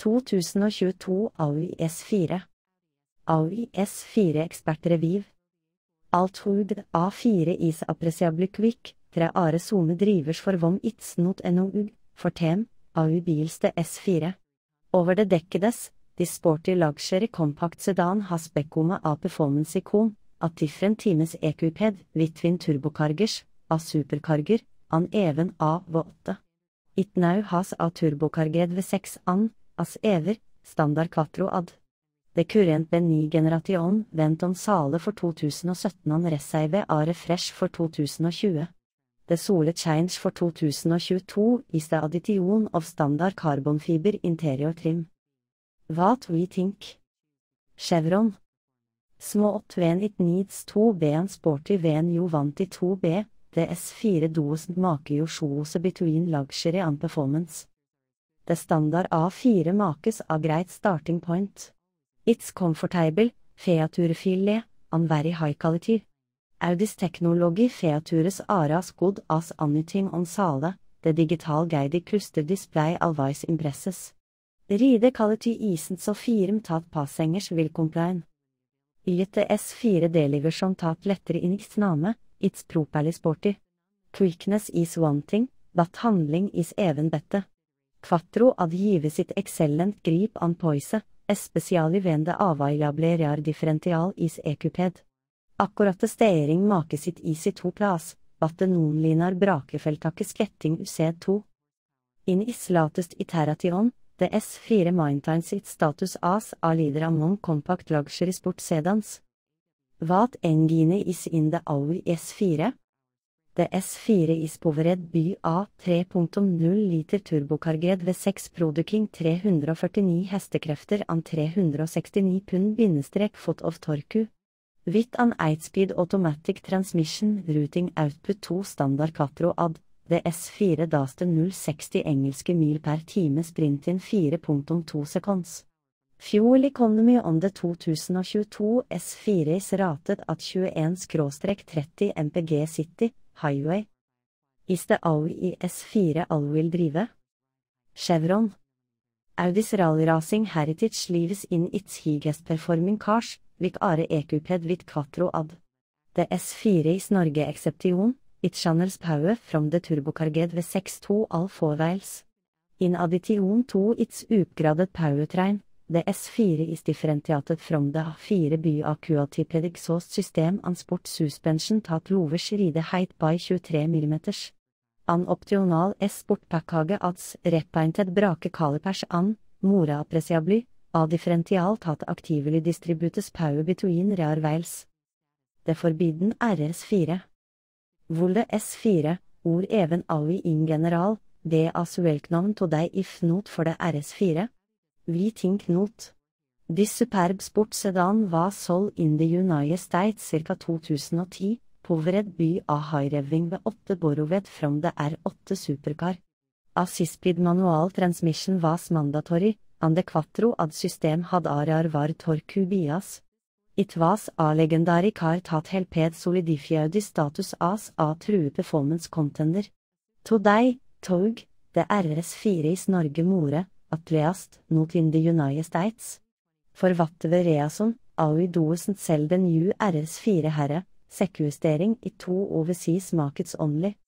2022 Audi S4. Audi S4 Ekspertreviv. Audi A4 is appreciably quick, 3 are zoome drivers for vom it's not NOU, for tem, Audi Bils the S4. Over the decades, this sporty luxury compact sedan has become a performance icon, at different times equipped with twin turbochargers, a supercharger, and even A4. It now has a turbocharged V6 and, as ever, standard Quattro AWD. Det current ny generation vent om sale for 2017 and reserve a refresh for 2020. Det sole change for 2022 is the addition of standard carbon fiber interior trim. What we think? Chevron. Smart when it needs to be and sporty when you want it to be, the S4 doesn't make you choose between luxury and performance. The standard A4 makes a great starting point. It's comfortable, featurefully, and very high quality. Audi's technology features are as good as anything on sale, the digital guided cluster display always impresses. Ride quality isn't so firm that passengers will complain. Yet the S4 delivers som tatt lettere in its name, it's properly sporty. Quickness is one thing, but handling is even better. Quattro AWD gives it excellent grip and poise, especially when the available rear differential is equipped. Akkurat steering makes it easy to place, but the non-linear brakefeltaket getting used to. In its latest iteration, the S4 maintains its status as a leader among compact luxury sport sedans. What engine is in the Audi S4? The S4 is powered by a 3.0 liter turbocharged V6 producing 349 hestekrefter and 369 pund-foot of torque. With an 8-speed automatic transmission routing output to standard Quattro AWD, the S4 does the 0-60 engelske mil per time sprint in 4.2 seconds. Fuel economy on the 2022 S4 is rated at 21/30 mpg city highway. Is the Audi S4 all-wheel drive? Chevron. Audi's rally-racing heritage lives in its highest-performing cars, like are equipped with Quattro AWD. The S4 is Norge exception, it channels power from the turbocharged V6 to all four wheels. In addition to its upgraded powertrain, the S4 is differentiated from the A4 by a QA-type exhaust system and sport suspension that lowers ride height by 23 mm. An optional S-sport package adds repainted brake calipers and, more appreciably, a differential that actively distributes power between rear wheels. The forbidden RS4. Volle S4, or even Audi in general, be as welcome today if not for the RS4? We think not. This superb sports sedan was sold in the United States circa 2010, powered by a high-revving V8 Borrowed from the R8 supercar. A 6-speed manual transmission was mandatory, and the Quattro AWD system had a rear torque bias. It was a legendary car that helped solidify the status as a true performance contender. Today, the RS4 is Norge more, at least not in the United States. For whatever reason, Audi doesn't sell the new RS4 here, sequestering it to overseas markets only.